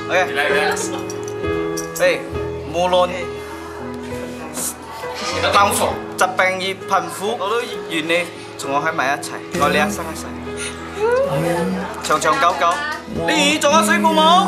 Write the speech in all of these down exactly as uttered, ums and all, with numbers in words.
OK。誒，無論幸福、疾病與貧苦，我都願你同我喺埋一齊，愛你一生一世，長長久久。你做我水父母。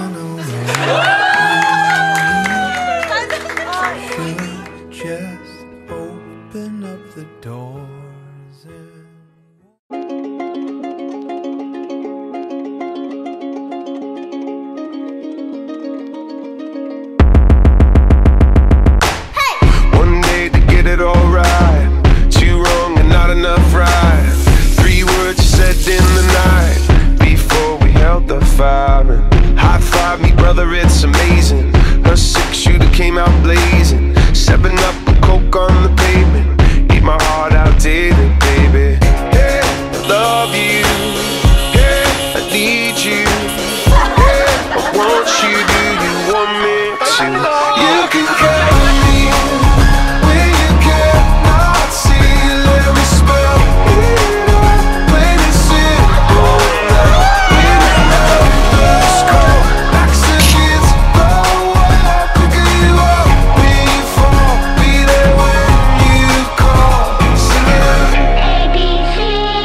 It's amazing. Her six shooter came out blazing. Seven up and coke on the pavement. Eat my heart out daily, baby. Yeah, I love you. Yeah, I need you. Yeah, I want you. Do you want me to? You can count on me when you cannot see. Let me spell it out, plain and simple. When the numbers call, backs against the wall. Pick you up when you fall. Be there when you call. Singing A B C.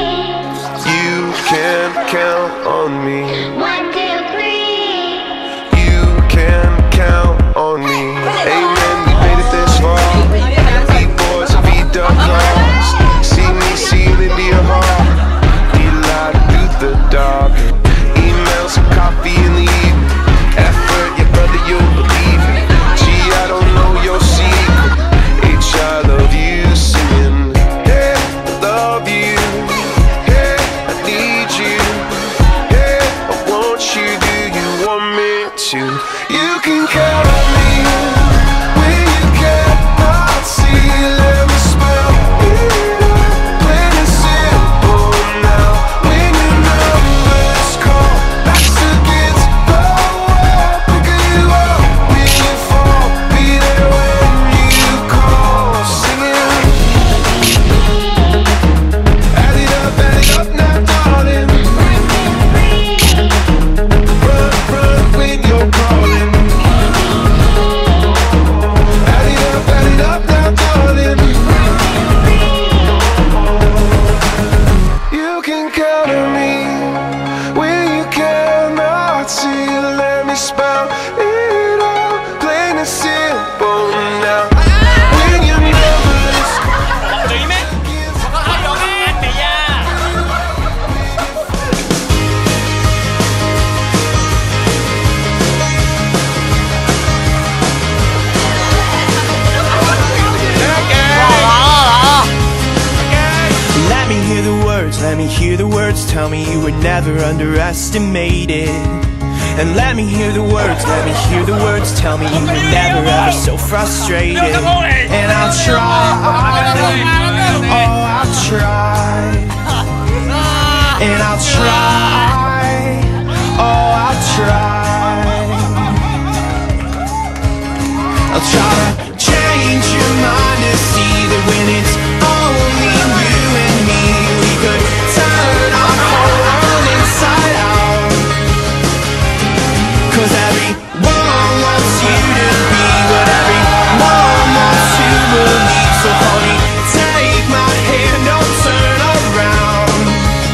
You can count on me. One, two, three. You can count on me. Amen. We made it this far. We boys have beat the clouds. See me sealing to your heart. We light through the dark. Emails and coffee in the evening. Effort, your brother, you'll believe it. Gee, I don't know your secret. H, I love you, singing. Yeah, I love you. Yeah, I need you. Yeah, I want you. Do you want me to? You can count on me when you cannot see. Let me spell it out, plain and simple now. When your numbers call, backs against the wall. Pick you up when you fall. Be there when you call. Singing. Add it up, add it up now, darling. Run, run when you're calling. Add it up, add it up now, darling. You can count on me when you cannot see. Let me spell it out, plain and simple now. When your numbers Chị mấy có ai dọn anh mày nha. Let me hear the words, let me hear the words. Tell me you were never underestimated. And let me hear the words, let me hear the words. Tell me you were never ever so frustrated. And I'll try, oh I'll try. And I'll try, oh I'll try. I'll try to change your mind to see that when it's only you and me, we could turn our whole world inside out. Cause everyone wants you to be what everyone wants to believe. So honey, take my hand, don't turn around.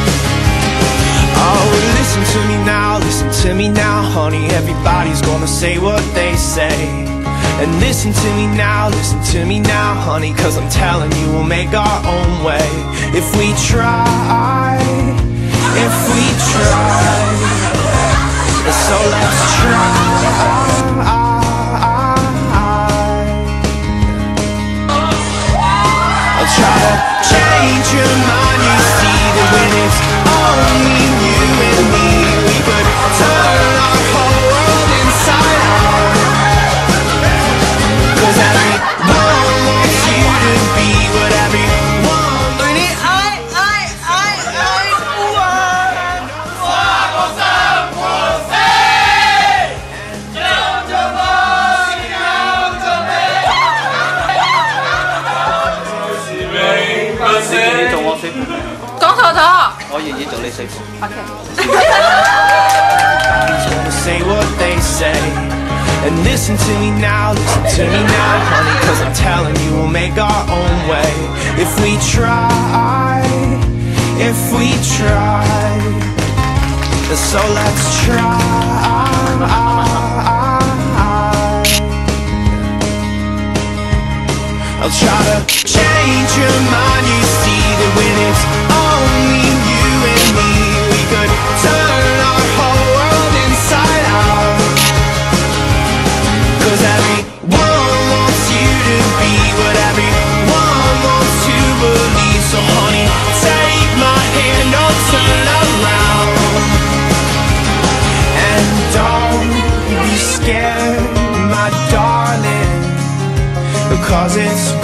Oh, listen to me now, listen to me now, honey. Everybody's gonna say what they say. And listen to me now, listen to me now, honey. Cause I'm telling you we'll make our own way. If we try, if we try. So let's try. I'll try to change your mind. You see that when it's only you and me, we could turn our whole world inside out. Cause everyone wants you to be what everyone. Ini ai ai ai ai buat. Ni做我水父， 講錯咗。 我願意做你水父。 OK。 say what they say. And listen to me now, listen to me now, honey, cause I'm telling you we'll make our own way. If we try, if we try, so let's try. I'll try to change your mind. You see that when it's only you and me, we could turn our whole world inside out. Cause everyone wants you to be what everyone wants to believe. So honey, take my hand, don't turn around. And don't be scared, my darling, because it's